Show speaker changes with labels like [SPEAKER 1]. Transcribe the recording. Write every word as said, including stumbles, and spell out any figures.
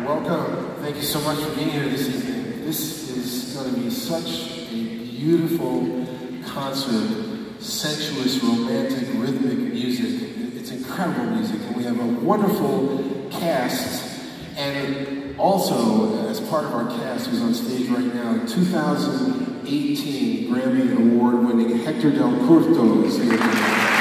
[SPEAKER 1] Welcome. Thank you so much for being here this evening. This is going to be such a beautiful concert, sensuous, romantic, rhythmic music. It's incredible music, and we have a wonderful cast. And also, as part of our cast who's on stage right now, two thousand eighteen Grammy Award-winning Hector Del Curto is here tonight.